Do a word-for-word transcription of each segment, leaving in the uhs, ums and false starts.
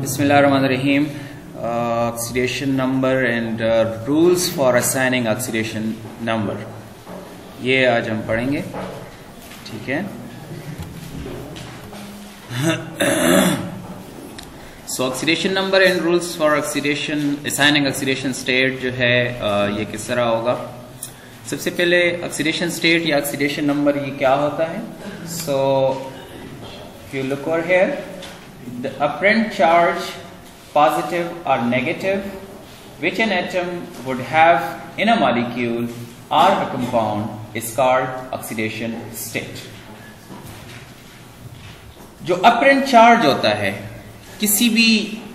Bismillahirrahmanirrahim. Uh, oxidation number and uh, rules for assigning oxidation number, ये आज हम पढ़ेंगे. ठीक है. So oxidation number and rules for oxidation assigning oxidation state जो है uh, ये किस तरह होगा. सबसे पहले oxidation state या oxidation number ये क्या होता है. So if you look over here, the apparent charge, positive or negative, which an atom would have in a molecule or a compound is called oxidation state. जो apparent charge होता है किसी भी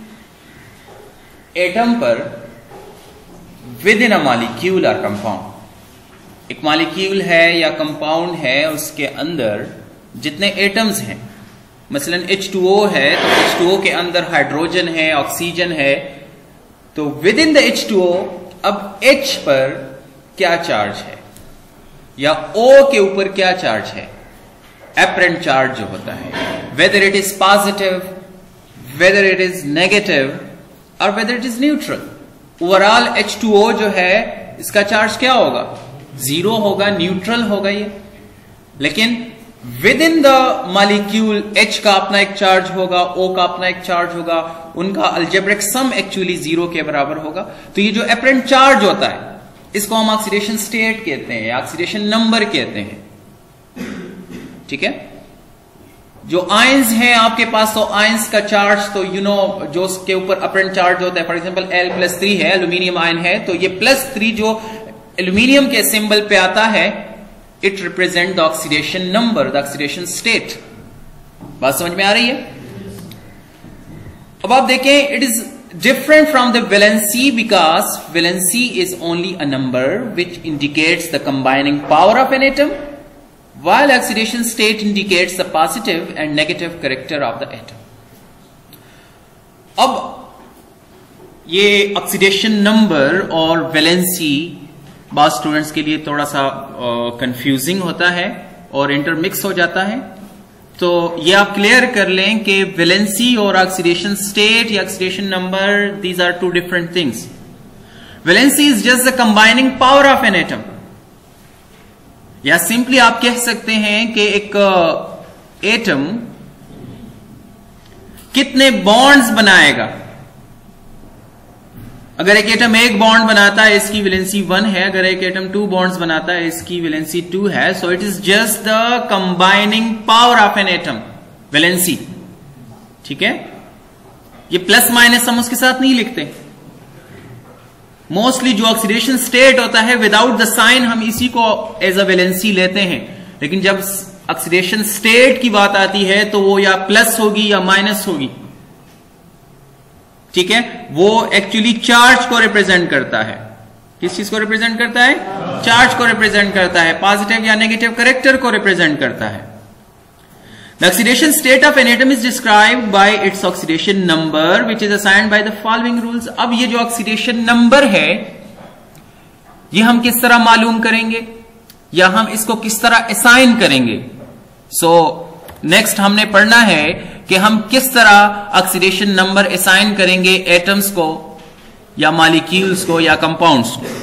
atom पर within a molecule or compound, एक molecule है या compound है, उसके अंदर जितने एटम्स हैं, मसलन एच टू ओ है तो एच टू ओ के अंदर हाइड्रोजन है, ऑक्सीजन है, तो within the H two O अब H पर क्या चार्ज है या O के ऊपर क्या चार्ज है, एपरेंट चार्ज जो होता है, whether it is positive, whether it is negative और whether it is neutral. Overall H two O जो है इसका चार्ज क्या होगा, जीरो होगा, न्यूट्रल होगा ये. लेकिन within the molecule H का अपना एक चार्ज होगा, O का अपना एक चार्ज होगा, उनका अलजेब्रिक सम एक्चुअली जीरो के बराबर होगा. तो ये जो एपरेंट चार्ज होता है इसको हम ऑक्सीडेशन स्टेट कहते हैं, ऑक्सीडेशन नंबर कहते हैं. ठीक है. जो आयंस हैं आपके पास, तो आयंस का चार्ज तो यू नो जो उसके ऊपर अपरेंट चार्ज होता है, for example L plus three है, एल्यूमिनियम आयन है, तो ये प्लस थ्री जो एल्यूमिनियम के सिंबल पे आता है, it represent the oxidation number, the oxidation state. बात समझ में आ रही है. अब आप देखें, it is different from the valency because valency is only a number which indicates the combining power of an atom, while oxidation state indicates the positive and negative character of the atom. अब ये oxidation number और valency बहुत students के लिए थोड़ा सा confusing uh, होता है और इंटरमिक्स हो जाता है. तो ये आप क्लियर कर लें कि वैलेंसी और ऑक्सीडेशन स्टेट या oxidation number, these are two different things. Valency is just the combining power of an atom, या सिंपली आप कह सकते हैं कि एक एटम कितने बॉन्ड्स बनाएगा. अगर एक एटम एक बॉन्ड बनाता है इसकी वैलेंसी वन है, अगर एक एटम टू बॉन्ड्स बनाता है इसकी वैलेंसी टू है. So it is just the combining power of an atom, valency. ठीक है. ये प्लस माइनस हम उसके साथ नहीं लिखते. मोस्टली जो ऑक्सीडेशन स्टेट होता है विदाउट द साइन हम इसी को एज अ वैलेंसी लेते हैं, लेकिन जब ऑक्सीडेशन स्टेट की बात आती है तो वो या प्लस होगी या माइनस होगी. ठीक है. वो एक्चुअली चार्ज को रिप्रेजेंट करता है. किस चीज को रिप्रेजेंट करता है? चार्ज को रिप्रेजेंट करता है. पॉजिटिव या नेगेटिव कैरेक्टर को रिप्रेजेंट करता है. The oxidation state of an atom is described by its oxidation number, which is assigned by the following rules. अब ये जो oxidation number है, ये हम किस तरह मालूम करेंगे या हम इसको किस तरह assign करेंगे. So next हमने पढ़ना है कि हम किस तरह oxidation number assign करेंगे atoms को या molecules को या compounds को.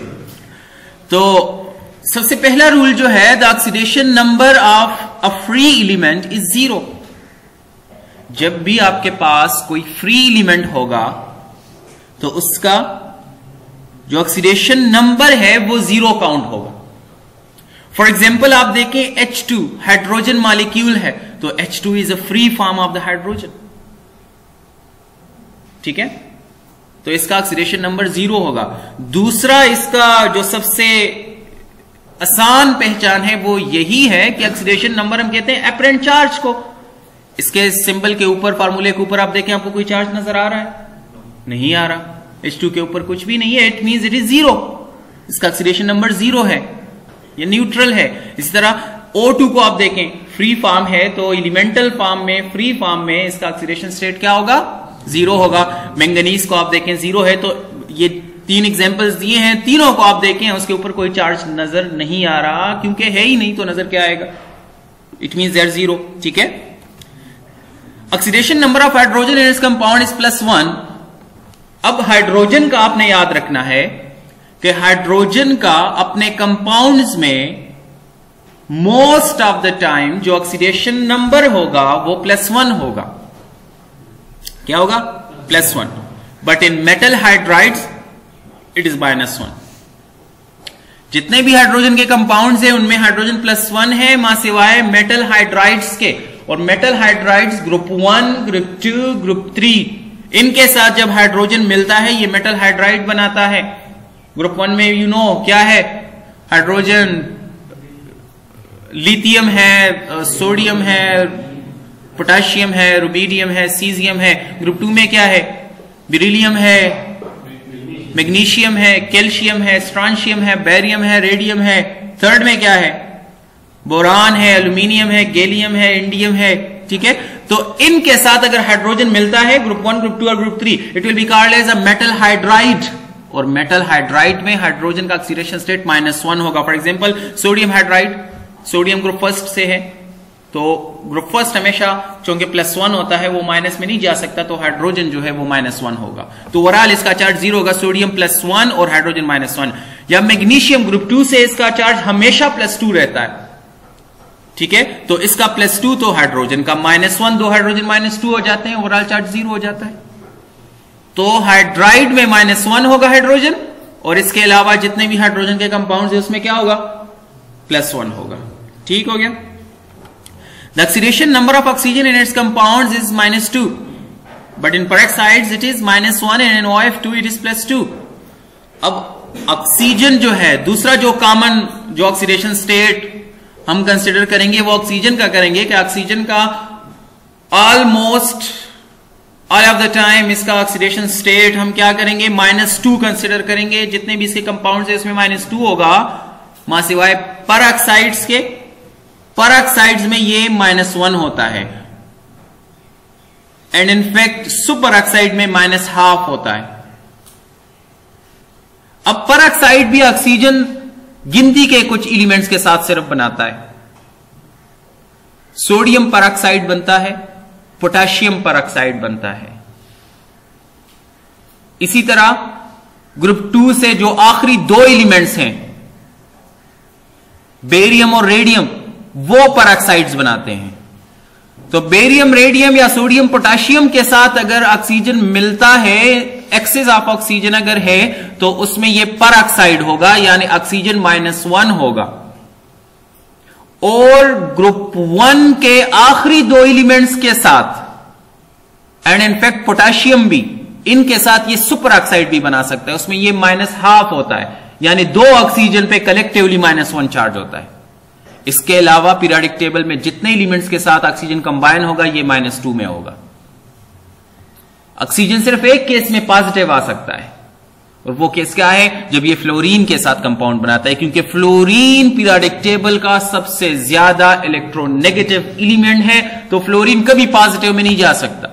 तो सबसे पहला रूल जो है, the oxidation number of a free element is zero. जब भी आपके पास कोई फ्री एलिमेंट होगा तो उसका जो ऑक्सीडेशन नंबर है वो जीरो काउंट होगा. फॉर एग्जाम्पल आप देखें एच टू हाइड्रोजन मॉलिक्यूल है, तो H two is a free form of the hydrogen. ठीक है. तो इसका ऑक्सीडेशन नंबर जीरो होगा. दूसरा, इसका जो सबसे आसान पहचान है वो यही है कि ऑक्सीडेशन नंबर हम कहते हैं एपरेंट चार्ज को. इसके सिंबल के ऊपर, फार्मूले के ऊपर आप देखें, आपको कोई चार्ज नजर आ रहा है? नहीं आ रहा. एच टू के ऊपर कुछ भी नहीं है. It means it is zero. इसका ऑक्सीडेशन नंबर जीरो है, ये न्यूट्रल है. इसी तरह ओ टू को आप देखें, फ्री फॉर्म है, तो एलिमेंटल फॉर्म में, फ्री फॉर्म में इसका ऑक्सीडेशन स्टेट क्या होगा? जीरो होगा. मैंगनीज को आप देखें जीरो है. तो ये तीन एग्जांपल्स दिए हैं, तीनों को आप देखें उसके ऊपर कोई चार्ज नजर नहीं आ रहा, क्योंकि है ही नहीं, तो नजर क्या आएगा? It means there zero. ठीक है. Oxidation number of hydrogen in its compound is plus one. अब हाइड्रोजन का आपने याद रखना है कि हाइड्रोजन का अपने कंपाउंड्स में मोस्ट ऑफ द टाइम जो ऑक्सीडेशन नंबर होगा वो प्लस वन होगा। क्या होगा? Plus one. But in metal hydrides it is minus one. जितने भी हाइड्रोजन के कंपाउंड्स हैं उनमें हाइड्रोजन प्लस वन है, मां सिवाय मेटल हाइड्राइड्स के। और metal hydrides group one, group two, group three, इनके साथ जब हाइड्रोजन मिलता है ये मेटल हाइड्राइड बनाता है। ग्रुप वन में यू नो क्या है? हाइड्रोजन, लिथियम है, सोडियम है, पोटेशियम है, रुबीडियम है, सीजियम है। ग्रुप टू में क्या है? बेरिलियम है, मैग्नीशियम है, कैल्शियम है, स्ट्रांशियम है, बेरियम है, रेडियम है। थर्ड में क्या है? बोरान है, एल्यूमिनियम है, गैलियम है, इंडियम है। ठीक है, तो इनके साथ अगर हाइड्रोजन मिलता है ग्रुप वन, ग्रुप टू और group three, it will be called as a metal hydride. और मेटल हाइड्राइड में हाइड्रोजन का ऑक्सीडेशन स्टेट माइनस वन होगा। For example sodium hydride, sodium group first से है, तो ग्रुप फर्स्ट हमेशा चूंकि प्लस वन होता है वो माइनस में नहीं जा सकता, तो हाइड्रोजन जो है वो माइनस वन होगा। तो ओवरऑल इसका चार्ज जीरो होगा, सोडियम प्लस वन और हाइड्रोजन माइनस वन। या मैग्नीशियम ग्रुप टू से इसका चार्ज हमेशा प्लस टू रहता है। ठीक है, तो इसका प्लस टू, तो हाइड्रोजन का माइनस वन, दो हाइड्रोजन माइनस टू हो जाते हैं, ओवरऑल चार्ज जीरो हो जाता है। तो हाइड्राइड में माइनस वन होगा हाइड्रोजन, और इसके अलावा जितने भी हाइड्रोजन के कंपाउंड है उसमें क्या होगा? प्लस वन होगा। ठीक हो गया। The oxidation number of oxygen in its compounds is minus two, but in peroxides it is minus one and in O F two it is plus two. अब ऑक्सीजन जो है, दूसरा जो कॉमन जो ऑक्सीडेशन स्टेट हम consider करेंगे वो oxygen का करेंगे कि ऑक्सीजन का almost all of the time इसका ऑक्सीडेशन स्टेट हम क्या करेंगे? माइनस टू कंसिडर करेंगे। जितने भी इसके कंपाउंड्स है उसमें माइनस टू होगा, मां सिवाय पेरोक्साइड्स के। पेरोक्साइड्स में ये माइनस वन होता है, एंड इनफैक्ट सुपर ऑक्साइड में माइनस हाफ होता है। अब पेरोक्साइड भी ऑक्सीजन गिनती के कुछ एलिमेंट्स के साथ सिर्फ बनाता है। सोडियम पेरोक्साइड बनता है, पोटेशियम पेरोक्साइड बनता है। इसी तरह ग्रुप टू से जो आखिरी दो एलिमेंट्स हैं, बेरियम और रेडियम, वो पेरोक्साइड्स बनाते हैं। तो बेरियम, रेडियम या सोडियम, पोटेशियम के साथ अगर ऑक्सीजन मिलता है, एक्सेस ऑफ ऑक्सीजन अगर है, तो उसमें यह पेरोक्साइड होगा, यानी ऑक्सीजन माइनस वन होगा। और ग्रुप वन के आखिरी दो एलिमेंट्स के साथ, एंड इनफैक्ट पोटेशियम भी, इनके साथ ये सुपर ऑक्साइड भी बना सकता है, उसमें ये माइनस हाफ होता है, यानी दो ऑक्सीजन पे कलेक्टिवली माइनस वन चार्ज होता है। इसके अलावा पीरियोडिक टेबल में जितने एलिमेंट्स के साथ ऑक्सीजन कंबाइन होगा ये माइनस टू में होगा। ऑक्सीजन सिर्फ एक केस में पॉजिटिव आ सकता है, और वो केस क्या है? जब ये फ्लोरीन के साथ कंपाउंड बनाता है, क्योंकि फ्लोरीन पीरियोडिक टेबल का सबसे ज्यादा इलेक्ट्रोनेगेटिव एलिमेंट है, तो फ्लोरीन कभी पॉजिटिव में नहीं जा सकता।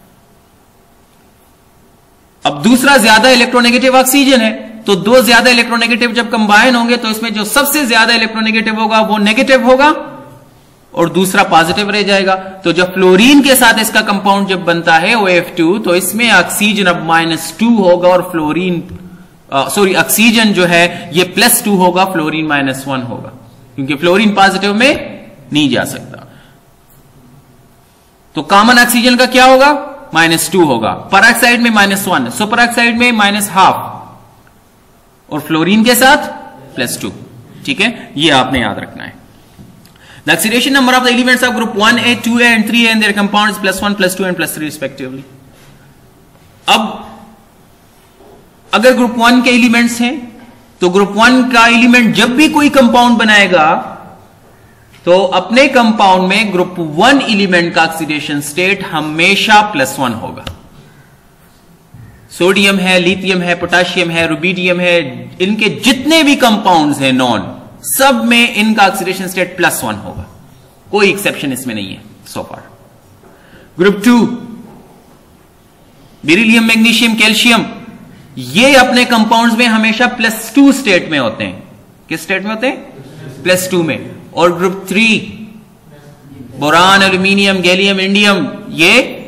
अब दूसरा ज्यादा इलेक्ट्रोनेगेटिव ऑक्सीजन है, तो दो ज्यादा इलेक्ट्रोनेगेटिव जब कंबाइन होंगे तो इसमें जो सबसे ज्यादा इलेक्ट्रोनेगेटिव होगा वो नेगेटिव होगा और दूसरा पॉजिटिव रह जाएगा। तो जब फ्लोरीन के साथ इसका कंपाउंड जब बनता है ओ एफ टू, तो इसमें ऑक्सीजन अब माइनस टू होगा और फ्लोरीन सॉरी ऑक्सीजन जो है ये प्लस टू होगा, फ्लोरीन माइनस वन होगा, क्योंकि फ्लोरीन पॉजिटिव में नहीं जा सकता। तो कॉमन ऑक्सीजन का क्या होगा? माइनस टू होगा। पेरोक्साइड में माइनस वन, सुपर ऑक्साइड में माइनस हाफ, और फ्लोरीन के साथ प्लस टू। ठीक है, ये आपने याद रखना है। The oxidation number of the elements of group one A, two A and three A and their compounds plus one, plus two and plus three respectively. अब अगर ग्रुप वन के एलिमेंट्स हैं तो ग्रुप वन का element जब भी कोई compound बनाएगा तो अपने कंपाउंड में ग्रुप वन एलिमेंट का ऑक्सीडेशन स्टेट हमेशा प्लस वन होगा। सोडियम है, लिथियम है, पोटेशियम है, रुबीडियम है, इनके जितने भी कंपाउंड्स हैं नॉन, सब में इनका ऑक्सीडेशन स्टेट प्लस वन होगा, कोई एक्सेप्शन इसमें नहीं है so far. Group two, beryllium, magnesium, calcium, ये अपने कंपाउंड्स में हमेशा प्लस टू स्टेट में होते हैं। किस स्टेट में होते हैं? प्लस टू में। और group three, boron, aluminium, gallium, indium, ये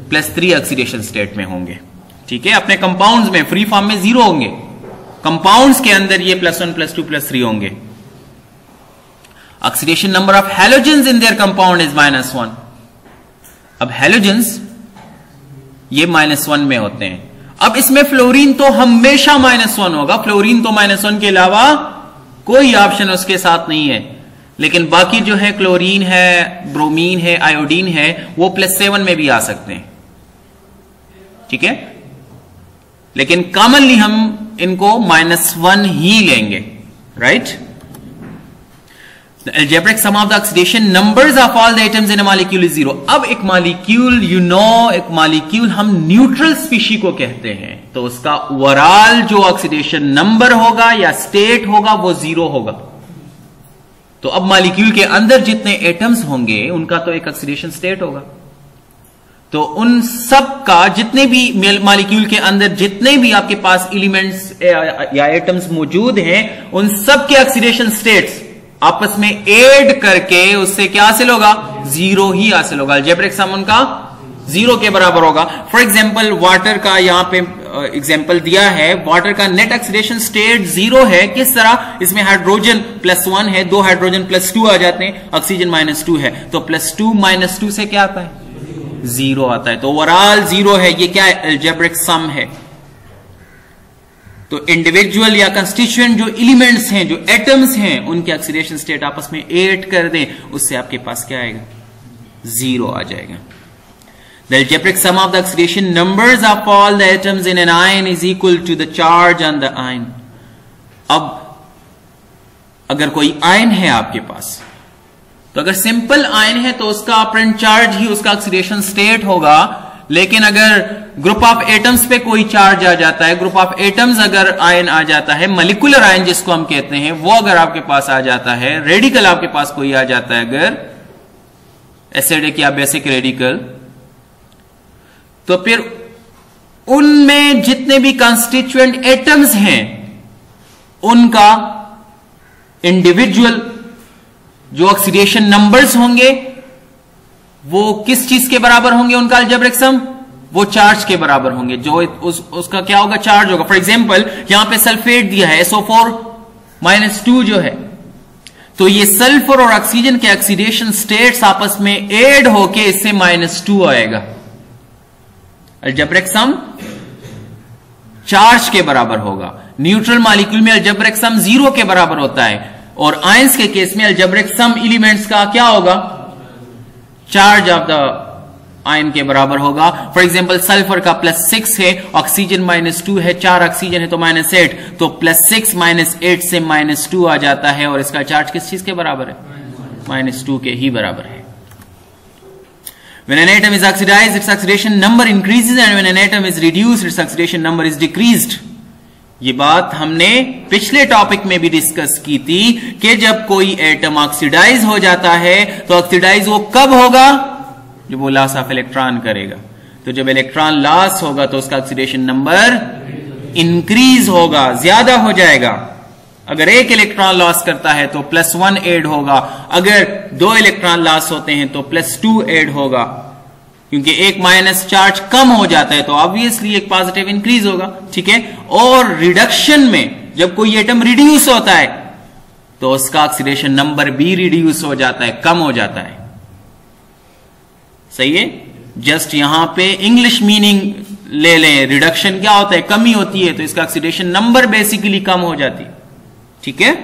प्लस थ्री ऑक्सीडेशन स्टेट में होंगे। ठीक है, अपने कंपाउंड्स में फ्री फॉर्म में जीरो होंगे, कंपाउंड्स के अंदर ये plus one plus two plus three होंगे। Oxidation number of halogens in their compound is minus one. अब हैलोजेंस ये माइनस वन में होते हैं। अब इसमें फ्लोरीन तो हमेशा माइनस वन होगा, फ्लोरीन तो माइनस वन के अलावा कोई ऑप्शन उसके साथ नहीं है। लेकिन बाकी जो है क्लोरीन है, ब्रोमीन है, आयोडीन है, वो प्लस सेवन में भी आ सकते हैं। ठीक है, लेकिन कॉमनली हम इनको माइनस वन ही लेंगे। Right, The algebraic sum of the oxidation numbers of all the atoms in a molecule is zero. अब एक मॉलिक्यूल, यू नो, एक मॉलिक्यूल हम न्यूट्रल स्पीशी को कहते हैं, तो उसका ओवरऑल जो ऑक्सीडेशन नंबर होगा या स्टेट होगा वो जीरो होगा। तो अब मॉलिक्यूल के अंदर जितने एटम्स होंगे उनका तो एक ऑक्सीडेशन स्टेट होगा। तो उन सब का, जितने भी मॉलिक्यूल के अंदर जितने भी आपके पास एलिमेंट्स या एटम्स मौजूद हैं, उन सब के ऑक्सीडेशन स्टेट्स आपस में ऐड करके उससे क्या हासिल होगा? जीरो ही हासिल होगा। अलजेब्रिक सम उनका जीरो के बराबर होगा। फॉर एग्जांपल वाटर का यहां पे एग्जांपल दिया है, वाटर का नेट ऑक्सीडेशन स्टेट जीरो है। किस तरह? इसमें हाइड्रोजन प्लस वन है, दो हाइड्रोजन प्लस टू आ जाते हैं, ऑक्सीजन माइनस टू है, तो प्लस टू माइनस टू से क्या आता है? जीरो आता है। तो ओवरऑल जीरो है। ये क्या है? अलजेब्रिक सम है। तो इंडिविजुअल या कंस्टिट्यूएंट जो एलिमेंट्स हैं, जो एटम्स हैं, उनके ऑक्सीडेशन स्टेट आपस में ऐड कर दें, उससे आपके पास क्या आएगा? जीरो आ जाएगा। The algebraic sum of the oxidation numbers of all the atoms in an ion is equal to the charge on the ion. अब अगर कोई आयन है आपके पास, तो अगर सिंपल आयन है तो उसका ऑपरेंट चार्ज ही उसका ऑक्सीडेशन स्टेट होगा। लेकिन अगर ग्रुप ऑफ एटम्स पे कोई चार्ज आ जाता है, ग्रुप ऑफ एटम्स अगर आयन आ जाता है, मॉलिक्यूलर आयन जिसको हम कहते हैं, वो अगर आपके पास आ जाता है, रेडिकल आपके पास कोई आ जाता है, अगर एसिडिक या बेसिक रेडिकल, तो फिर उनमें जितने भी कंस्टिट्यूएंट एटम्स हैं, उनका इंडिविजुअल जो ऑक्सीडेशन नंबर्स होंगे वो किस चीज के बराबर होंगे? उनका अलजेब्रिक सम वो चार्ज के बराबर होंगे। जो उस, उसका क्या होगा? चार्ज होगा। फॉर एग्जांपल यहां पे सल्फेट दिया है, S O four minus two जो है, तो ये सल्फर और ऑक्सीजन के ऑक्सीडेशन स्टेट्स आपस में ऐड होके इससे माइनस टू आएगा। अलजेब्रिक सम चार्ज के बराबर होगा। न्यूट्रल मॉलिक्यूल में अलजेब्रिक सम जीरो के बराबर होता है, और आयंस के केस में अलजेब्रिक सम एलिमेंट्स का क्या होगा? चार्ज ऑफ द आयन के बराबर होगा। फॉर एग्जांपल सल्फर का प्लस सिक्स है, ऑक्सीजन माइनस टू है, चार ऑक्सीजन है तो माइनस एट, तो प्लस सिक्स माइनस एट से माइनस टू आ जाता है, और इसका चार्ज किस चीज के बराबर है? माइनस टू के ही बराबर है। When an atom is oxidized, its oxidation number increases, and when an atom is reduced, its oxidation number is decreased. ये बात हमने पिछले टॉपिक में भी डिस्कस की थी कि जब कोई एटम ऑक्सीडाइज हो जाता है तो ऑक्सीडाइज वो कब होगा? जब वो लॉस ऑफ इलेक्ट्रॉन करेगा। तो जब इलेक्ट्रॉन लॉस होगा तो उसका ऑक्सीडेशन नंबर इंक्रीज होगा, ज्यादा हो जाएगा। अगर एक इलेक्ट्रॉन लॉस करता है तो प्लस वन एड होगा, अगर दो इलेक्ट्रॉन लॉस होते हैं तो प्लस टू एड होगा, क्योंकि एक माइनस चार्ज कम हो जाता है तो ऑब्वियसली एक पॉजिटिव इंक्रीज होगा। ठीक है, और रिडक्शन में जब कोई एटम रिड्यूस होता है तो उसका ऑक्सीडेशन नंबर भी रिड्यूस हो जाता है, कम हो जाता है। सही है, जस्ट यहां पे इंग्लिश मीनिंग ले लें। रिडक्शन क्या होता है? कमी होती है, तो इसका ऑक्सीडेशन नंबर बेसिकली कम हो जाती है। ठीक है,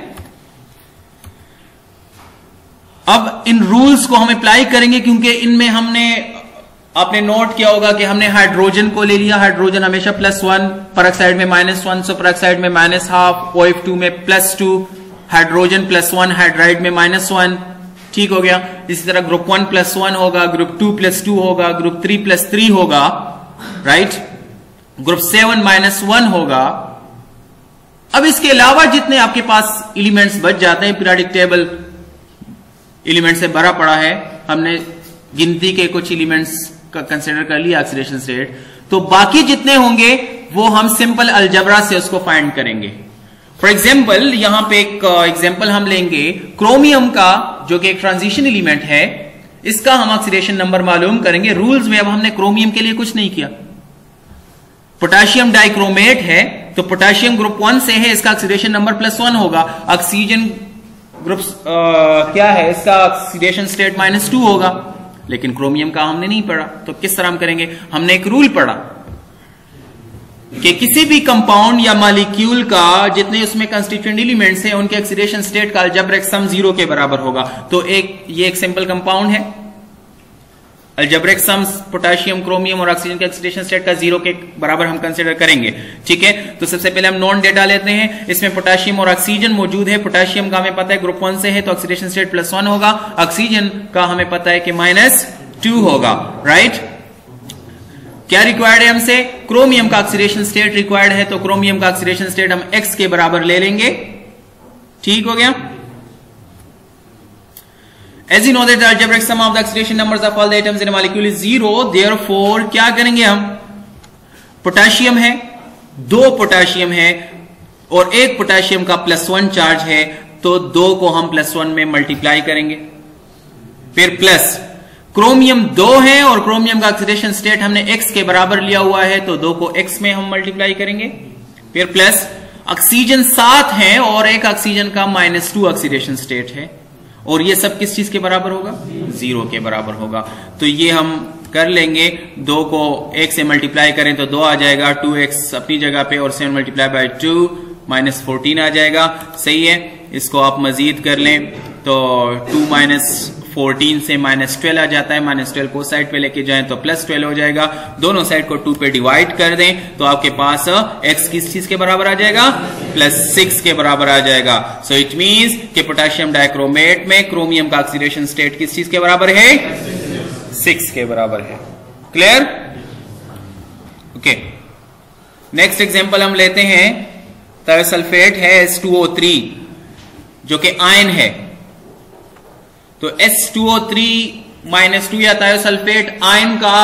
अब इन रूल्स को हम अप्लाई करेंगे, क्योंकि इनमें हमने, आपने नोट किया होगा कि हमने हाइड्रोजन को ले लिया। हाइड्रोजन हमेशा प्लस वन, परऑक्साइड में माइनस वन, सुपरऑक्साइड में minus half, O F two में plus two, hydrogen plus one, hydride में माइनस वन। ठीक हो गया। इसी तरह ग्रुप वन प्लस वन होगा, ग्रुप टू प्लस टू होगा, ग्रुप थ्री प्लस थ्री होगा, right. Group seven minus one होगा। अब इसके अलावा जितने आपके पास एलिमेंट्स बच जाते हैं, पीरियोडिक टेबल एलिमेंट से भरा पड़ा है, हमने गिनती के कुछ एलिमेंट्स का कंसिडर कर लिया ऑक्सीडेशन स्टेट, तो बाकी जितने होंगे वो हम सिंपल अलजेब्रा से उसको फाइंड करेंगे। फॉर एग्जाम्पल यहां पे एक एग्जाम्पल हम लेंगे क्रोमियम का, जो कि एक ट्रांजिशन एलिमेंट है। इसका हम ऑक्सीडेशन नंबर मालूम करेंगे। रूल्स में अब हमने क्रोमियम के लिए कुछ नहीं किया। पोटेशियम डाइक्रोमेट है तो पोटेशियम ग्रुप वन से है, इसका ऑक्सीडेशन नंबर प्लस वन होगा। ऑक्सीजन ग्रुप क्या है, इसका ऑक्सीडेशन स्टेट माइनस टू होगा। लेकिन क्रोमियम का हमने नहीं पढ़ा, तो किस तरह हम करेंगे? हमने एक रूल पढ़ा कि किसी भी कंपाउंड या मॉलिक्यूल का जितने उसमें कंस्टिट्यूएंट एलिमेंट्स हैं उनके ऑक्सीडेशन स्टेट का अलजेब्रिक सम जीरो के बराबर होगा। तो एक ये एक सिंपल कंपाउंड है, अलजेब्रिक सम पोटेशियम, क्रोमियम और ऑक्सीजन के ऑक्सीडेशन स्टेट का जीरो के बराबर हम कंसीडर करेंगे। ठीक है, तो सबसे पहले हम नॉन डेटा लेते हैं। इसमें पोटेशियम और ऑक्सीजन मौजूद है। पोटेशियम का हमें पता है ग्रुप वन से है तो ऑक्सीडेशन स्टेट प्लस वन होगा। ऑक्सीजन का हमें पता है कि माइनस टू होगा। राइट, क्या रिक्वायर्ड है हमसे? क्रोमियम का ऑक्सीडेशन स्टेट रिक्वायर्ड है, तो क्रोमियम का ऑक्सीडेशन स्टेट हम एक्स के बराबर ले लेंगे। ठीक हो गया। As you know that the algebraic sum of the oxidation numbers of all the atoms in a molecule is zero, therefore क्या करेंगे हम? पोटेशियम है, दो पोटेशियम है और एक पोटेशियम का प्लस वन चार्ज है, तो दो को हम प्लस वन में मल्टीप्लाई करेंगे। फिर प्लस क्रोमियम दो है और क्रोमियम का ऑक्सीडेशन स्टेट हमने x के बराबर लिया हुआ है, तो दो को x में हम मल्टीप्लाई करेंगे। फिर प्लस ऑक्सीजन सात है और एक ऑक्सीजन का माइनस टू ऑक्सीडेशन स्टेट है, और ये सब किस चीज के बराबर होगा? जीरो के बराबर होगा। तो ये हम कर लेंगे, दो को एक से मल्टीप्लाई करें तो दो आ जाएगा, टू एक्स अपनी जगह पे और seven multiply by two minus fourteen आ जाएगा। सही है, इसको आप मजीद कर लें तो टू माइनस फोर्टीन से माइनस ट्वेल्व आ जाता है। माइनस ट्वेल्व को साइड पे लेके जाएं तो प्लस ट्वेल्व हो जाएगा। दोनों साइड को टू पे डिवाइड कर दें तो आपके पास एक्स किस चीज के बराबर आ जाएगा? प्लस सिक्स के बराबर आ जाएगा। सो इट मींस कि पोटेशियम डाइक्रोमेट में क्रोमियम का ऑक्सीडेशन स्टेट किस चीज के बराबर है? सिक्स के बराबर है। क्लियर? ओके, नेक्स्ट एग्जांपल हम लेते हैं। थायोसल्फेट है एस टू ओ थ्री जो कि आयन है, तो S two O three minus two या थायोसल्फेट आयन का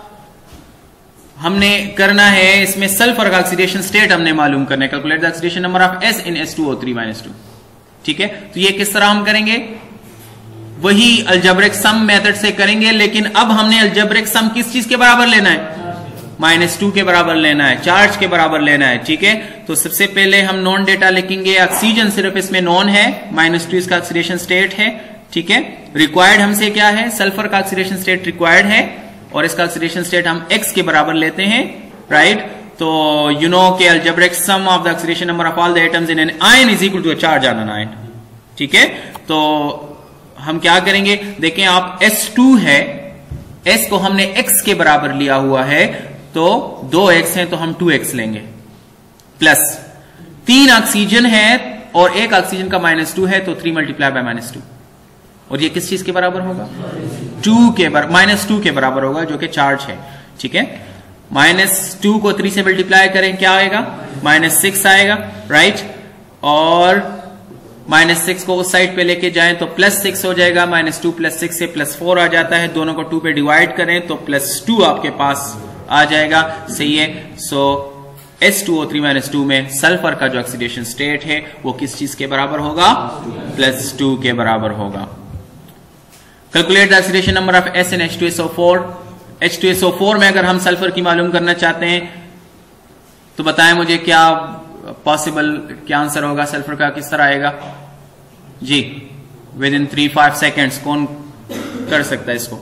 हमने करना है। इसमें सल्फर का ऑक्सीडेशन स्टेट हमने मालूम करना है। Calculate the oxidation number of S in S two O three minus two. ठीक है, तो ये किस तरह हम करेंगे? वही अलजेब्रिक सम मेथड से करेंगे, लेकिन अब हमने अलजेब्रिक सम किस चीज के बराबर लेना है? माइनस टू के बराबर लेना है, चार्ज के बराबर लेना है। ठीक है, तो सबसे पहले हम नॉन डेटा लिखेंगे। ऑक्सीजन सिर्फ इसमें नॉन है, माइनस टू इसका ऑक्सीडेशन स्टेट है। ठीक है, रिक्वायर्ड हमसे क्या है? सल्फर का ऑक्सीडेशन स्टेट रिक्वायर्ड है और इसका ऑक्सीडेशन स्टेट हम एक्स के बराबर लेते हैं। राइट, तो यू नो के algebraic sum of the oxidation number of all the atoms in an ion is equal to a charge on an ion. ठीक है, तो हम क्या करेंगे? देखें आप, एस टू है, S को हमने x के बराबर लिया हुआ है, तो दो एक्स है तो हम टू एक्स लेंगे। प्लस तीन ऑक्सीजन है और एक ऑक्सीजन का माइनस टू है, तो three multiply by minus two, और ये किस चीज के बराबर होगा? टू के बराबर, माइनस टू के बराबर होगा जो कि चार्ज है। ठीक है, माइनस टू को थ्री से मल्टीप्लाई करें क्या आएगा? माइनस सिक्स आएगा। राइट, और माइनस सिक्स को उस साइड पे लेके जाएं तो प्लस सिक्स हो जाएगा। माइनस टू प्लस सिक्स से प्लस फोर आ जाता है। दोनों को टू पे डिवाइड करें तो प्लस टू आपके पास आ जाएगा। सही है, so S two O three minus two में सल्फर का जो ऑक्सीडेशन स्टेट है वो किस चीज के बराबर होगा? प्लस टू के बराबर होगा। Calculate the oxidation number of S in H two S O four. H two S O four में अगर हम सल्फर की मालूम करना चाहते हैं तो बताएं मुझे क्या पॉसिबल, क्या आंसर होगा सल्फर का? किस तरह आएगा जी? Within three five seconds कौन कर सकता है इसको?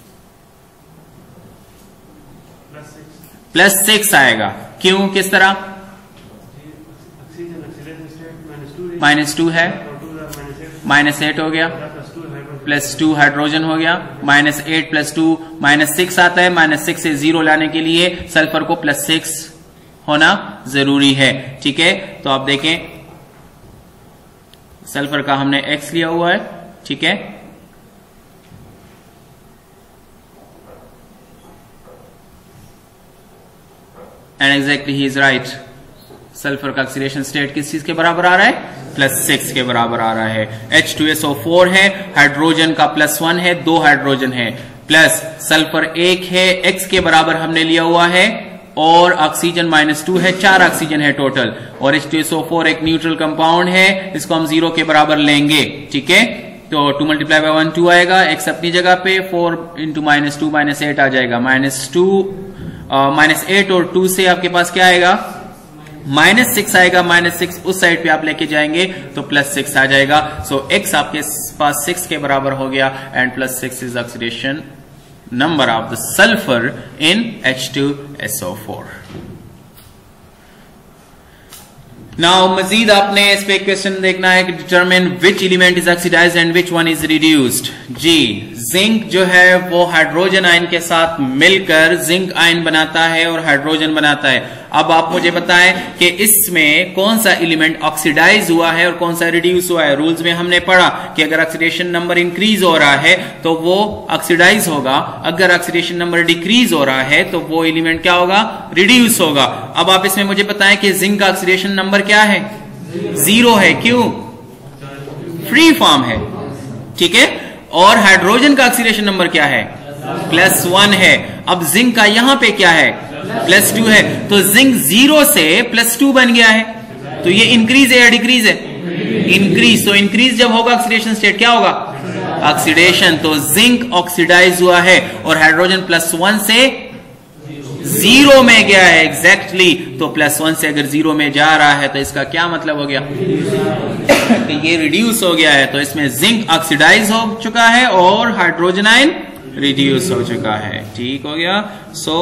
प्लस सिक्स आएगा। क्यों, किस तरह? माइनस टू है, माइनस एट हो गया, प्लस टू हाइड्रोजन हो गया, minus eight plus two minus six आता है। माइनस सिक्स से जीरो लाने के लिए सल्फर को प्लस सिक्स होना जरूरी है। ठीक है, तो आप देखें सल्फर का हमने एक्स लिया हुआ है। ठीक है, and exactly he is right. Sulphur का ऑक्सीडेशन स्टेट किस चीज के बराबर आ रहा है? प्लस सिक्स के बराबर आ रहा है। H two S O four है, हाइड्रोजन का प्लस वन है, दो हाइड्रोजन है, प्लस सल्फर एक है, एक्स के बराबर हमने लिया हुआ है, और ऑक्सीजन माइनस टू है, चार ऑक्सीजन है टोटल, और H two S O four एक न्यूट्रल कंपाउंड है, इसको हम जीरो के बराबर लेंगे। ठीक है, तो two multiply by one two आएगा, एक्स अपनी जगह पे, four into minus two minus eight आ जाएगा, माइनस टू माइनस एट और टू से आपके पास क्या आएगा, माइनस सिक्स आएगा, माइनस सिक्स उस साइड पे आप लेके जाएंगे तो प्लस सिक्स आ जाएगा। सो so, एक्स आपके पास सिक्स के बराबर हो गया and plus six is oxidation number of the sulphur in H two S O four. Now Majeed आपने इस पे क्वेश्चन देखना है कि determine which element is oxidised and which one is reduced. जी, जिंक जो है वो हाइड्रोजन आयन के साथ मिलकर जिंक आयन बनाता है और हाइड्रोजन बनाता है। अब आप मुझे बताएं कि इसमें कौन सा एलिमेंट ऑक्सीडाइज हुआ है और कौन सा रिड्यूस हुआ है। रूल्स में हमने पढ़ा कि अगर ऑक्सीडेशन नंबर इंक्रीज हो रहा है तो वो ऑक्सीडाइज होगा, अगर ऑक्सीडेशन नंबर डिक्रीज हो रहा है तो वो एलिमेंट क्या होगा, रिड्यूस होगा। अब आप इसमें मुझे बताएं कि जिंक का ऑक्सीडेशन नंबर क्या है, जीरो है, क्यों, फ्री फॉर्म है, ठीक है। और हाइड्रोजन का ऑक्सीडेशन नंबर क्या है, प्लस वन है। अब जिंक का यहां पे क्या है, प्लस टू है, तो जिंक जीरो से प्लस टू बन गया है, तो ये इंक्रीज है या डिक्रीज है, इंक्रीज। तो इंक्रीज जब होगा ऑक्सीडेशन स्टेट क्या होगा, ऑक्सीडेशन। तो जिंक ऑक्सीडाइज हुआ है और हाइड्रोजन प्लस वन से जीरो में गया है, एग्जैक्टली exactly। तो प्लस वन से अगर जीरो में जा रहा है तो इसका क्या मतलब हो गया कि ये रिड्यूस हो गया है। तो इसमें जिंक ऑक्सीडाइज हो चुका है और हाइड्रोजन आयन रिड्यूस हो चुका है, ठीक हो गया। So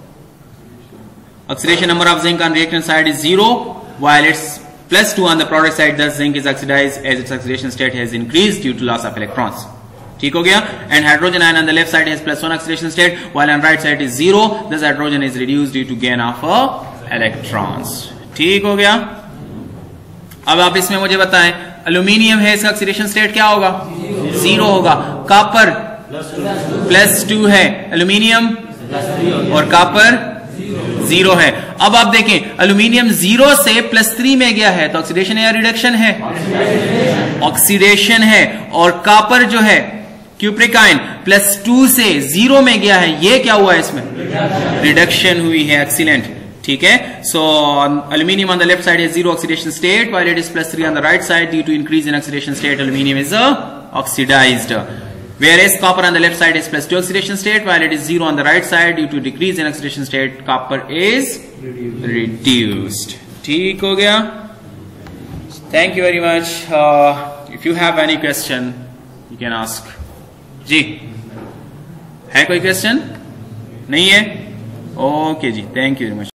oxidation number of zinc on reactant side is zero while it's plus two on the product side, thus zinc is oxidized as its oxidation state has increased due to loss of electrons, ठीक हो गया। And hydrogen ion on the left side has plus one oxidation state while on right side is zero, this hydrogen is reduced due to gain of electrons, ठीक हो गया। अब आप इसमें मुझे बताएं, एल्यूमिनियम है, इसका ऑक्सीडेशन स्टेट क्या होगा, जीरो होगा। कॉपर प्लस टू है, एल्यूमिनियम और कॉपर जीरो है। अब आप देखें, एल्यूमिनियम जीरो से प्लस थ्री में गया है तो ऑक्सीडेशन है या रिडक्शन है, ऑक्सीडेशन है। और कॉपर जो है क्यूप्रिक आयन प्लस टू से जीरो में गया है, ये क्या हुआ है, इसमें रिडक्शन हुई है, एक्सीलेंट, ठीक है। So aluminium on the left side है zero oxidation state while it is plus three on the right side due to increase in oxidation state, aluminium is oxidised. Whereas copper on the left side is plus two oxidation state while it is zero on the right side due to decrease in oxidation state, copper is reduced, ठीक हो गया। Thank you very much. Uh, if you have any question, you can ask. जी, है कोई question? नहीं है? Okay जी, thank you very much.